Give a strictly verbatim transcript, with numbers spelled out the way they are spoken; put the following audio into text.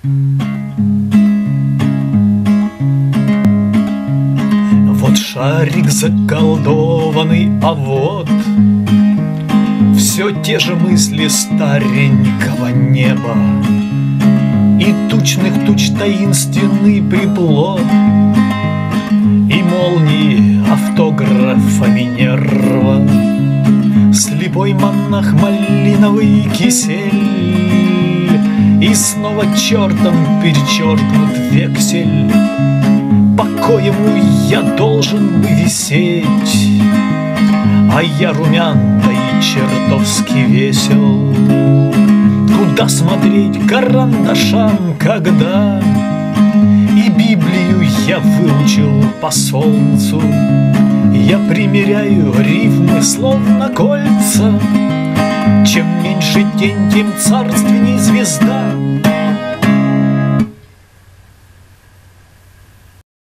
Вот шарик заколдованный, а вот все те же мысли старенького неба и тучных туч таинственный приплод, и молнии автографа Минерва, слепой монах малиновый кисель, и снова чертом перечеркнут вексель. По коему я должен бы висеть, а я румян, да и чертовски весел. Куда смотреть карандашам, когда и Библию я выучил по солнцу? Я примеряю рифмы, словно кольца. Чем меньше тень, тем царственней звезда.